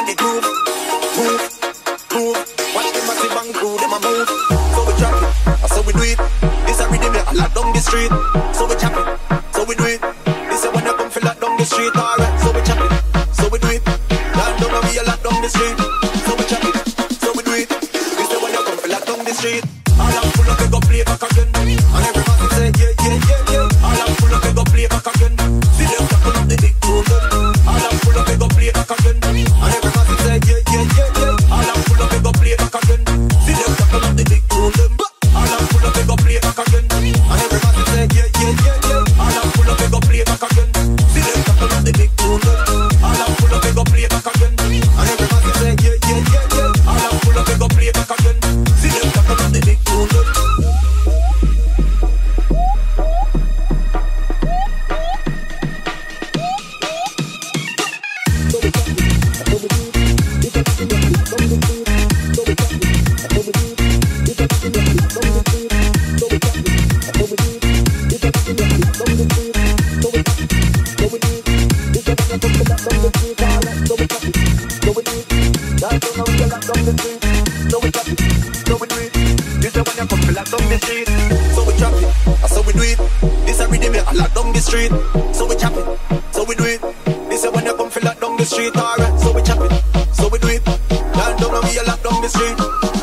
on the groove, move, move. Watch the massive bang crew, them a move. So we drop it, so we do it. This a rhythm, I lock down the street. So we chop it, so we do it. This a when you come feel lock down the street. Alright, so we chop it, so we do it. Land down and we a lock down the street. So we chop it, so we do it. This a when you come feel lock down the street. All I'm full of, we go play back again. And everybody say yeah, yeah, yeah, yeah. All I'm full of, we go play back again. See them tackle up the big tune. All I'm full of, we go play back again. And everybody say yeah, yeah, yeah, yeah. All I'm full of, we go play back again. See them tackle up the big tune. All I'm full of, we go play back again. And everybody say yeah, yeah, yeah, yeah. All I'm full of, we go play back again. See them tackle up the big tune. All I'm full of, we go play back again. And everybody say yeah, yeah, yeah, yeah. All I'm full of, we go play back again. See them tackle up the big tune. Street, so we chop it, so we do it. This is when you come feel lock down the street, alright, so we chop it, so we do it. Land down and we a lock down the street.